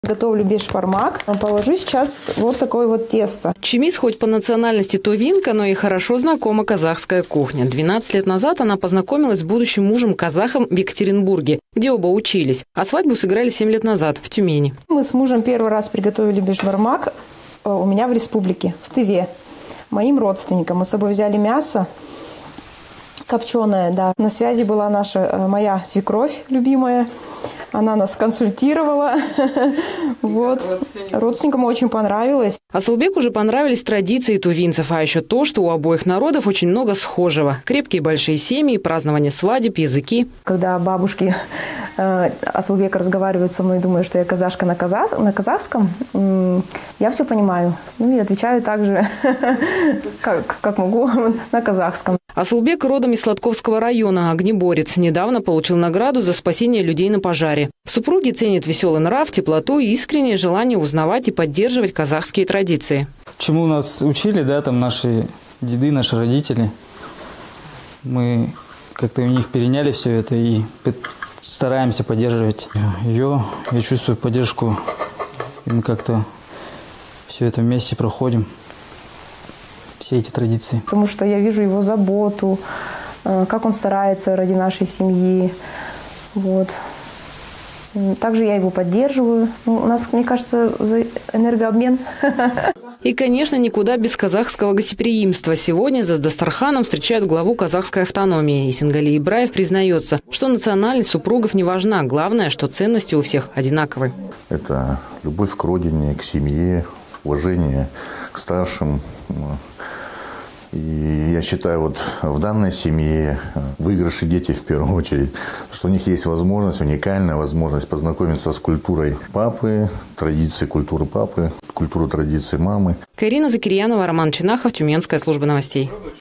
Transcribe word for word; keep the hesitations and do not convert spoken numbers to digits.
Готовлю бешбармак. Положу сейчас вот такое вот тесто. Чимис хоть по национальности тувинка, но и хорошо знакома казахская кухня. двенадцать лет назад она познакомилась с будущим мужем казахом в Екатеринбурге, где оба учились. А свадьбу сыграли семь лет назад в Тюмени. Мы с мужем первый раз приготовили бешбармак у меня в республике, в Тыве. Моим родственникам. Мы с собой взяли мясо копченое, да. На связи была наша, моя свекровь любимая. Она нас консультировала. Вот. Родственникам очень понравилось. Асылбеку уже понравились традиции тувинцев, а еще то, что у обоих народов очень много схожего. Крепкие большие семьи, празднование свадеб, языки. Когда бабушки э, Асылбек разговаривают со мной, думаю, что я казашка на, казах, на казахском, э, я все понимаю. Ну и отвечаю так же, как, как могу, на казахском. Асылбек родом из Сладковского района, огнеборец. Недавно получил награду за спасение людей на пожаре. Супруги ценят веселый нрав, теплоту и искреннее желание узнавать и поддерживать казахские традиции. Чему нас учили, да, там наши деды, наши родители. Мы как-то у них переняли все это и стараемся поддерживать ее. Я чувствую поддержку, и мы как-то все это вместе проходим. Все эти традиции. Потому что я вижу его заботу, как он старается ради нашей семьи. Вот. Также я его поддерживаю. У нас, мне кажется, энергообмен. И, конечно, никуда без казахского гостеприимства. Сегодня за дастарханом встречают главу казахской автономии. Исенгали Ибраев признается, что национальность супругов не важна. Главное, что ценности у всех одинаковые. Это любовь к родине, к семье, уважение к старшим. И я считаю, вот в данной семье выигрыши дети в первую очередь, что у них есть возможность, уникальная возможность познакомиться с культурой папы, традицией культуры папы, культурой традиции мамы. Карина Закирьянова, Роман Чинахов, Тюменская служба новостей.